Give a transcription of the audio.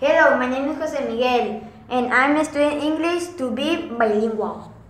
Hello, my name is José Miguel, and I'm studying English to be bilingual.